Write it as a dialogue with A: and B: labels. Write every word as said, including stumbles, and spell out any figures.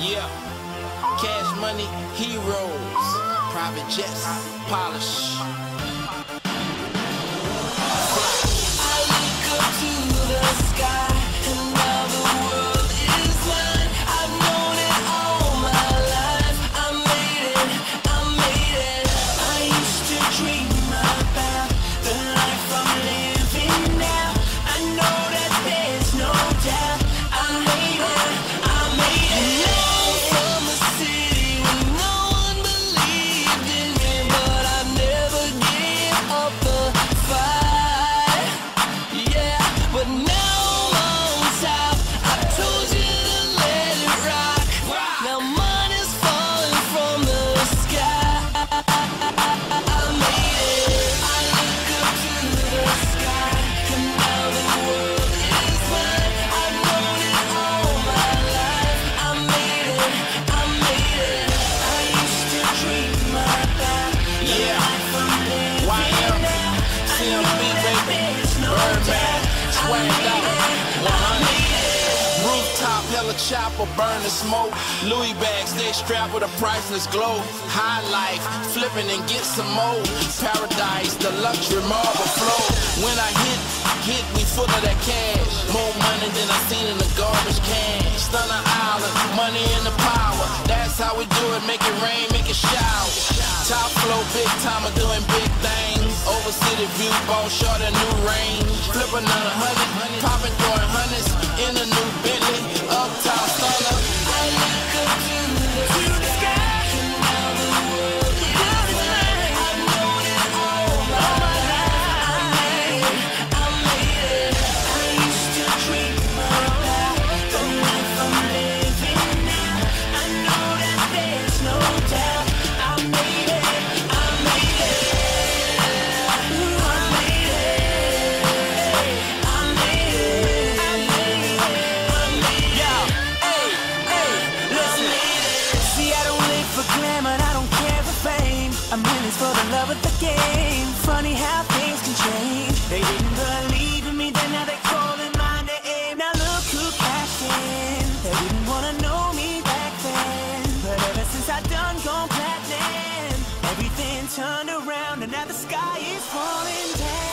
A: Yeah, cash money, heroes, private jets, polish.
B: I look up to the sky, and now the world is mine. I've known it all my life. I made it, I made it. I used to dream about the life I'm living now. I know that there's no doubt. I made it, I made it. And now I'm from a city where no one believed in me, but I never gave up the fight. Yeah, but now I'm on top. I told you to let it rock. Now money's falling from the sky. I made it. I look up to the sky, and now the world is mine. I've known it all my life. I made it, I made it. I used to dream about the
A: Yeah,
B: life I'm living
A: Y M,
B: now. I
A: C M
B: know
A: B,
B: that
A: baby,
B: there's no
A: Birdman,
B: doubt.
A: swagged out, one hundred.
B: I made it.
A: Rooftop, hella chopper, burn the smoke. Louis bags, stay strapped with a priceless glow. High life, flipping and get some more. Paradise, the luxury marble flow. When I hit, hit, we full of that cash. More money than I seen in the garbage can. Stunner Island, money and the power. That's how we do it, make it rain, make it shower. Top flow, big timer, doing big things. Over city view, ball short a new range. Flip another hundred, popping, throwing hundreds in a new Bentley. Uptown stunner.
B: I look up to the sky, and now the world is mine. I've known it all my life. I made it, I made it. I used to dream about the life I'm living now. I know that there's no doubt. I made it, I made it. Ooh, I made it. I made it, I made it, I made it. Yo, hey, hey, listen. See, I don't live for glamour, I don't care for fame. I'm in this for the love of the game. Funny how things can change. They didn't believe in me, then now they calling my name. Now look who cashed in. They didn't wanna know me back then, but ever since I done gone platinum, everything turned around, and now the sky is falling down.